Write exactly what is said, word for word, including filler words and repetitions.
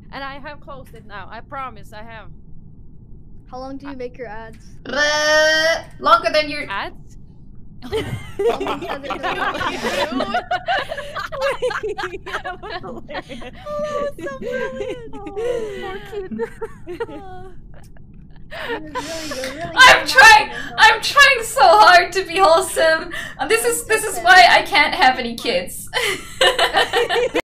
And I have closed it now. I promise I have. How long do you make your ads? Uh, longer than your Ads? How long have they been on? Oh, so brilliant. Poor kid. You're really, you're really I'm going trying after them. I'm trying so hard to be wholesome. And this is this is why I can't have any kids.